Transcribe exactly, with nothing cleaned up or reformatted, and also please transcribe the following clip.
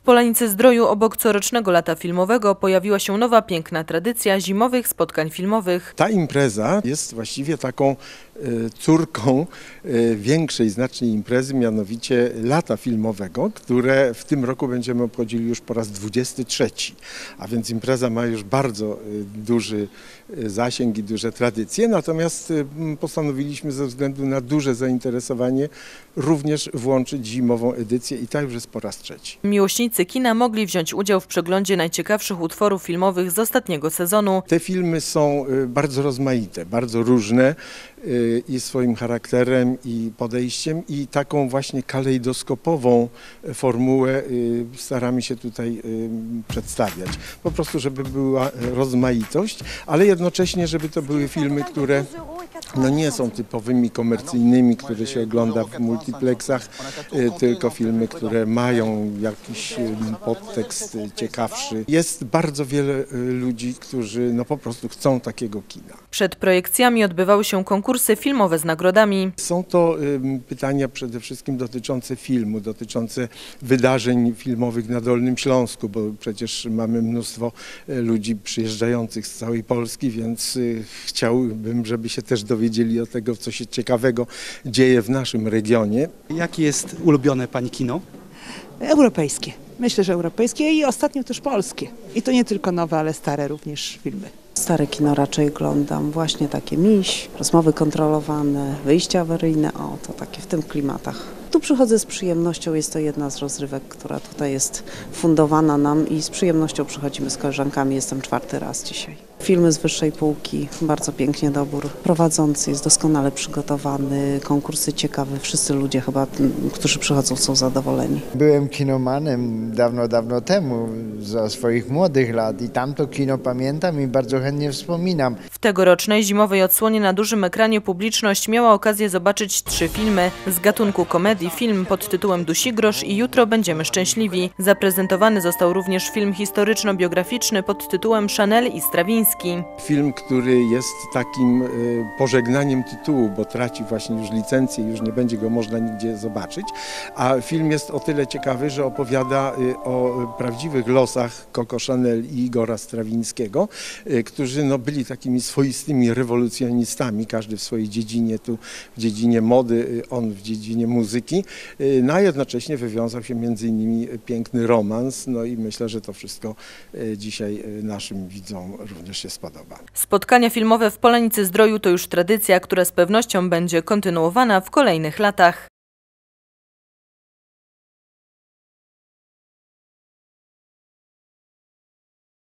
Polanicy Zdroju obok corocznego lata filmowego pojawiła się nowa piękna tradycja zimowych spotkań filmowych. Ta impreza jest właściwie taką córką większej znacznie imprezy, mianowicie lata filmowego, które w tym roku będziemy obchodzili już po raz dwudziesty trzeci. A więc impreza ma już bardzo duży zasięg i duże tradycje, natomiast postanowiliśmy ze względu na duże zainteresowanie również włączyć zimową edycję i ta już jest po raz trzeci. Miłośnicy kina mogli wziąć udział w przeglądzie najciekawszych utworów filmowych z ostatniego sezonu. Te filmy są bardzo rozmaite, bardzo różne i swoim charakterem i podejściem i taką właśnie kalejdoskopową formułę staramy się tutaj przedstawiać. Po prostu, żeby była rozmaitość, ale jednocześnie, żeby to były filmy, które no nie są typowymi komercyjnymi, które się ogląda w multiplexach, tylko filmy, które mają jakiś podtekst ciekawszy. Jest bardzo wiele ludzi, którzy no po prostu chcą takiego kina. Przed projekcjami odbywały się konkursy filmowe z nagrodami. Są to pytania przede wszystkim dotyczące filmu, dotyczące wydarzeń filmowych na Dolnym Śląsku, bo przecież mamy mnóstwo ludzi przyjeżdżających z całej Polski, więc chciałbym, żeby się też dowiedzieli o tego, co się ciekawego dzieje w naszym regionie. Jakie jest ulubione Pani kino? Europejskie. Myślę, że europejskie i ostatnio też polskie. I to nie tylko nowe, ale stare również filmy. Stare kino raczej oglądam, właśnie takie Miś, Rozmowy kontrolowane, Wyjścia awaryjne, o to takie w tym klimatach. Tu przychodzę z przyjemnością, jest to jedna z rozrywek, która tutaj jest fundowana nam i z przyjemnością przychodzimy z koleżankami, jestem czwarty raz dzisiaj. Filmy z wyższej półki, bardzo pięknie dobór. Prowadzący jest doskonale przygotowany, konkursy ciekawe, wszyscy ludzie chyba, którzy przychodzą, są zadowoleni. Byłem kinomanem dawno, dawno temu, za swoich młodych lat i tamto kino pamiętam i bardzo chętnie wspominam. W tegorocznej zimowej odsłonie na dużym ekranie publiczność miała okazję zobaczyć trzy filmy z gatunku komedii, film pod tytułem Dusigrosz i Jutro będziemy szczęśliwi. Zaprezentowany został również film historyczno-biograficzny pod tytułem Chanel i Strawiński. Film, który jest takim pożegnaniem tytułu, bo traci właśnie już licencję, już nie będzie go można nigdzie zobaczyć, a film jest o tyle ciekawy, że opowiada o prawdziwych losach Coco Chanel i Igora Strawińskiego, którzy no, byli takimi swoistymi rewolucjonistami, każdy w swojej dziedzinie, tu w dziedzinie mody, on w dziedzinie muzyki, no a jednocześnie wywiązał się między innymi piękny romans, no i myślę, że to wszystko dzisiaj naszym widzom również się spodoba. Spotkania filmowe w Polanicy Zdroju to już tradycja, która z pewnością będzie kontynuowana w kolejnych latach.